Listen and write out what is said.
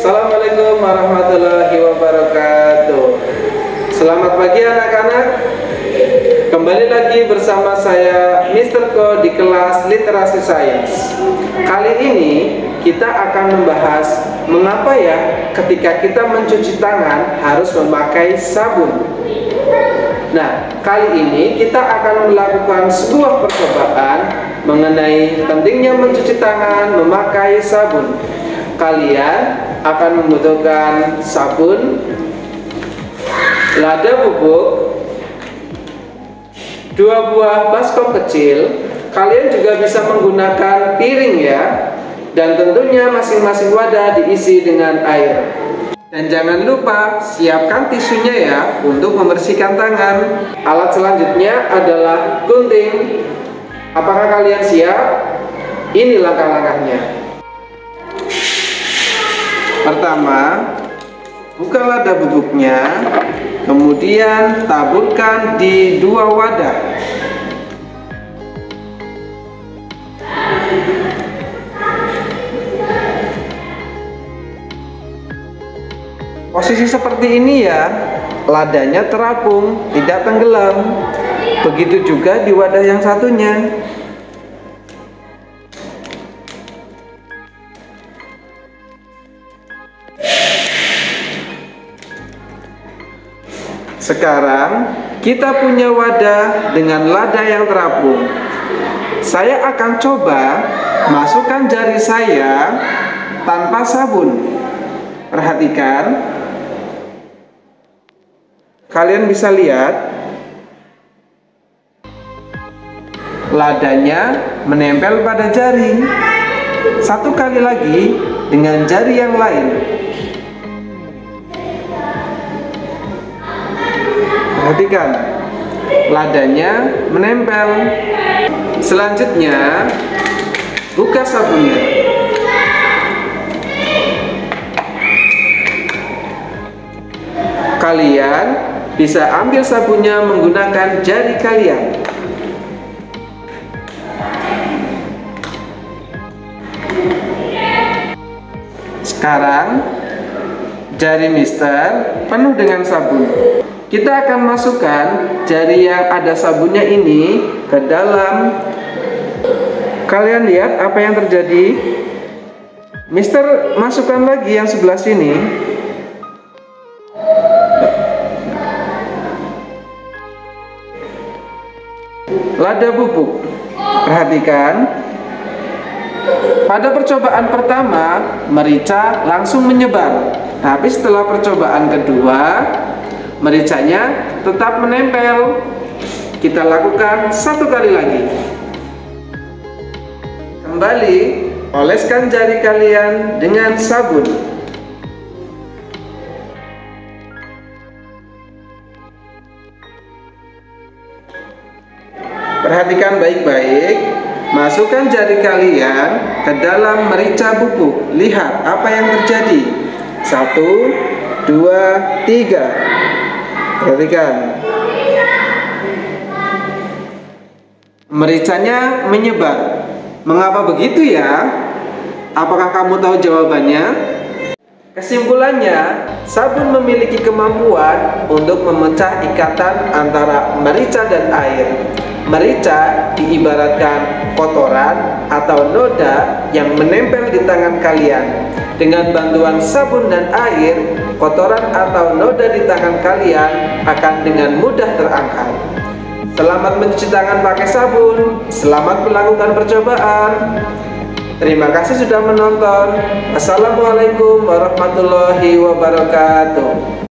Assalamualaikum warahmatullahi wabarakatuh. Selamat pagi anak-anak. Kembali lagi bersama saya Mr. Ko di kelas Literasi Sains. Kali ini kita akan membahas mengapa ya ketika kita mencuci tangan harus memakai sabun. Nah, kali ini kita akan melakukan sebuah percobaan mengenai pentingnya mencuci tangan memakai sabun. Kalian akan membutuhkan sabun, lada bubuk, 2 buah baskom kecil. Kalian juga bisa menggunakan piring ya. Dan tentunya masing-masing wadah diisi dengan air. Dan jangan lupa siapkan tisunya ya untuk membersihkan tangan. Alat selanjutnya adalah gunting. Apakah kalian siap? Ini langkah-langkahnya. Pertama, buka lada bubuknya, kemudian taburkan di 2 wadah. Posisi seperti ini ya, ladanya terapung, tidak tenggelam. Begitu juga di wadah yang satunya. Sekarang kita punya wadah dengan lada yang terapung. Saya akan coba masukkan jari saya tanpa sabun. Perhatikan. Kalian bisa lihat ladanya menempel pada jari. Satu kali lagi dengan jari yang lain. Perhatikan, ladanya menempel. Selanjutnya, buka sabunnya. Kalian bisa ambil sabunnya menggunakan jari kalian. Sekarang, jari Mister penuh dengan sabun. Kita akan masukkan jari yang ada sabunnya ini ke dalam. Kalian lihat apa yang terjadi? Mister masukkan lagi yang sebelah sini. Lada bubuk. Perhatikan. Pada percobaan pertama, merica langsung menyebar. Tapi setelah percobaan kedua, mericanya tetap menempel. Kita lakukan 1 kali lagi. Kembali, oleskan jari kalian dengan sabun. Perhatikan baik-baik. Masukkan jari kalian ke dalam merica bubuk. Lihat apa yang terjadi. 1, 2, 3. Perhatikan. Mericanya menyebar. Mengapa begitu ya? Apakah kamu tahu jawabannya? Kesimpulannya, sabun memiliki kemampuan untuk memecah ikatan antara merica dan air. Merica diibaratkan kotoran atau noda yang menempel di tangan kalian. Dengan bantuan sabun dan air, kotoran atau noda di tangan kalian akan dengan mudah terangkat. Selamat mencuci tangan pakai sabun. Selamat melakukan percobaan. Terima kasih sudah menonton. Assalamualaikum warahmatullahi wabarakatuh.